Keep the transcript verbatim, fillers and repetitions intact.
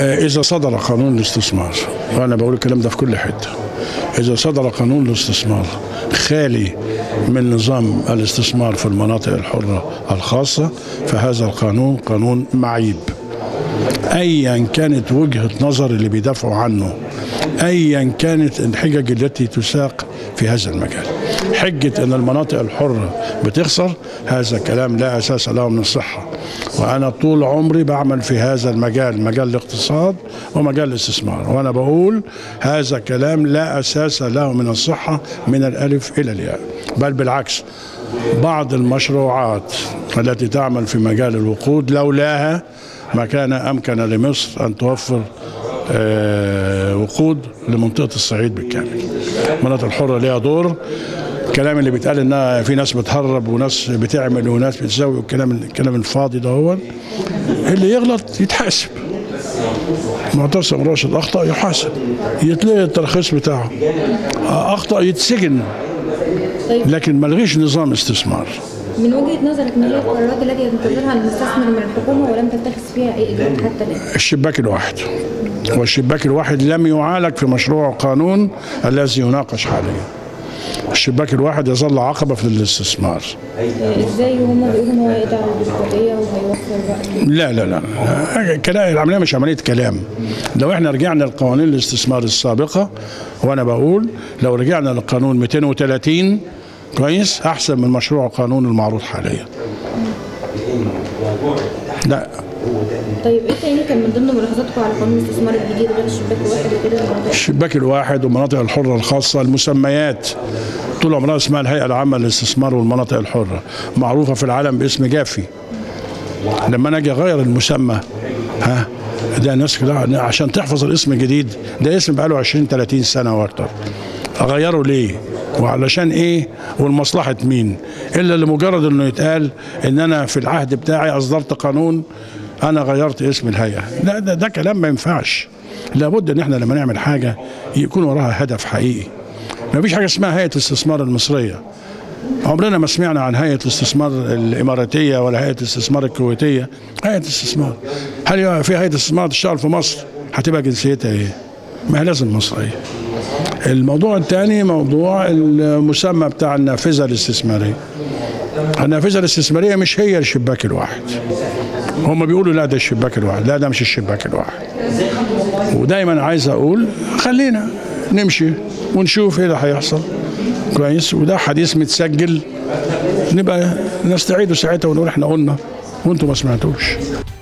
إذا صدر قانون الاستثمار، وأنا بقول الكلام ده في كل حتة، إذا صدر قانون الاستثمار خالي من نظام الاستثمار في المناطق الحرة الخاصة، فهذا القانون قانون معيب. أيا كانت وجهة نظر اللي بيدافعوا عنه، أيا كانت الحجج التي تساق في هذا المجال، حجة أن المناطق الحرة بتخسر، هذا كلام لا أساس له من الصحة. وأنا طول عمري بعمل في هذا المجال، مجال الاقتصاد ومجال الاستثمار، وأنا بقول هذا كلام لا أساس له من الصحة من الألف إلى الياء. بل بالعكس، بعض المشروعات التي تعمل في مجال الوقود لولاها ما كان أمكن لمصر أن توفر آه وقود لمنطقة الصعيد بالكامل. المناطق الحرة ليها دور. الكلام اللي بيتقال انها في ناس بتهرب وناس بتعمل وناس بتسوي، والكلام الكلام الفاضي ده، هو اللي يغلط يتحاسب. معتصم راشد اخطأ يحاسب، يتلغي الترخيص بتاعه، اخطأ يتسجن، لكن ما لغيش نظام استثمار. من وجهة نظرك ما هي القرارات التي ينتظرها المستثمر من الحكومة ولم تتخذ فيها أي إجراءات حتى الآن؟ الشباك الواحد، والشباك الواحد لم يعالج في مشروع قانون الذي يناقش حاليا. الشباك الواحد يظل عقبة في الاستثمار. ازاي وهم بيقولوا ان هو يقطع البيروقراطية وهيوفر وقت؟ لا لا لا، كلام العملية مش عملية كلام. لو احنا رجعنا لقوانين الاستثمار السابقة، وانا بقول لو رجعنا للقانون مئتين وثلاثين كويس احسن من مشروع قانون المعروض حاليا. لا. طيب ايه تاني كان من ضمن ملاحظاتكم على قانون الاستثمار الجديد غير الشباك الواحد وغير المناطق؟ الشباك الواحد والمناطق الحرة الخاصة، المسميات طول عمرها اسمها الهيئة العامة للاستثمار والمناطق الحرة، معروفة في العالم باسم جافي. لما انا اجي اغير المسمى، ها ده الناس كلها عشان تحفظ الاسم الجديد، ده اسم بقاله عشرين ثلاثين سنة واكتر، اغيره ليه؟ وعلشان ايه؟ والمصلحة مين؟ الا لمجرد انه يتقال ان انا في العهد بتاعي اصدرت قانون انا غيرت اسم الهيئة. لا، ده, ده كلام ما ينفعش. لابد ان احنا لما نعمل حاجة يكون وراها هدف حقيقي. ما فيش حاجة اسمها هيئة الاستثمار المصرية. عمرنا ما سمعنا عن هيئة الاستثمار الاماراتية ولا هيئة الاستثمار الكويتية. هيئة الاستثمار، هل في هيئة استثمار تشتغل في مصر هتبقى جنسيتها ايه؟ ما هي لازم مصرية. الموضوع الثاني موضوع المسمى بتاع النافذة الاستثمارية. النافذة الاستثمارية مش هي الشباك الواحد. هم بيقولوا لا ده الشباك الواحد، لا ده مش الشباك الواحد. ودايما عايز اقول خلينا نمشي ونشوف ايه اللي هيحصل كويس، وده حديث متسجل نبقى نستعيده ساعتها ونقول احنا قلنا وانتم ما سمعتوش.